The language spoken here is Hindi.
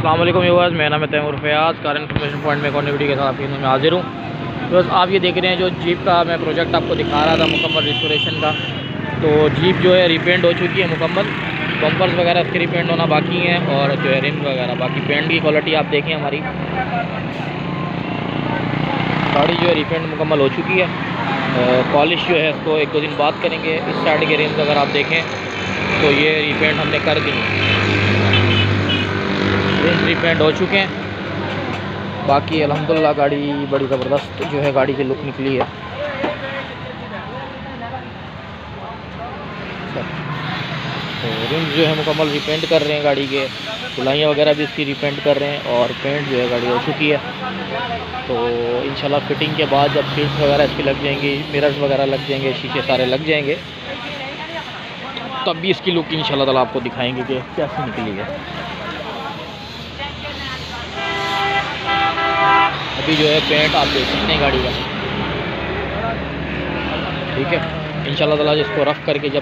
अस्सलाम वालेकुम व्यूअर्स, मेरा नाम है Taimur Fayaz. Car information point में कॉन्टिविटी के साथ आपके में हाजिर हूँ। बस आप ये देख रहे हैं जो जीप का मैं प्रोजेक्ट आपको दिखा रहा था मुकम्मल रिस्टोरेशन का। तो जीप जो है रिपेंट हो चुकी है मुकम्मल। बम्पर्स वगैरह इसके रिपेंट होना बाकी हैं और जो है रिम वगैरह बाकी। पेंट की क्वालिटी आप देखें, हमारी गाड़ी जो है रिपेंट मुकम्मल हो चुकी है। पॉलिश जो है इसको 1-2 दिन बाद करेंगे। इस साइड के रिम्स अगर आप देखें तो ये रिपेंट हमने कर दी, रिम्स रिपेंट हो चुके हैं। बाकी अल्हम्दुलिल्लाह गाड़ी बड़ी ज़बरदस्त जो है गाड़ी की लुक निकली है। तो रिम्स जो है मुकम्मल रिपेंट कर रहे हैं गाड़ी के, धुलाइयाँ वगैरह भी इसकी रिपेंट कर रहे हैं और पेंट जो है गाड़ी हो चुकी है। तो इंशाल्लाह फिटिंग के बाद जब सीट्स वगैरह इसकी लग जाएंगी, मिरर्स वगैरह लग जाएंगे, शीशे सारे लग जाएंगे, तब भी इसकी लुक इंशाल्लाह ताला आपको दिखाएंगे कि कैसी निकली है। अभी जो है पेंट आप देख सकते हैं गाड़ी का, ठीक है। इंशाल्लाह ताला इसको रफ़ करके जब